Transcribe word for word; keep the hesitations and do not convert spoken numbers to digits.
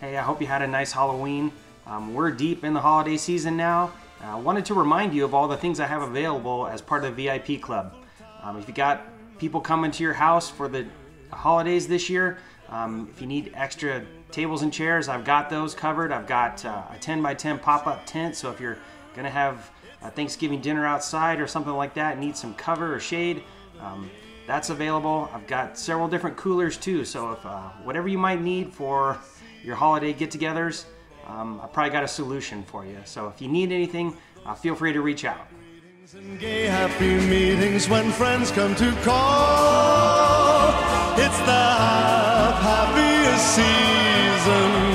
Hey, I hope you had a nice Halloween. Um, we're deep in the holiday season now. I uh, wanted to remind you of all the things I have available as part of the V I P Club. Um, if you got people coming to your house for the holidays this year, um, if you need extra tables and chairs, I've got those covered. I've got uh, a ten by ten pop-up tent, so if you're going to have a Thanksgiving dinner outside or something like that, need some cover or shade, um, that's available. I've got several different coolers too, so if uh, whatever you might need for your holiday get-togethers, um, I've probably got a solution for you. So if you need anything, uh, feel free to reach out. And gay happy meetings when friends come to call. It's the happiest season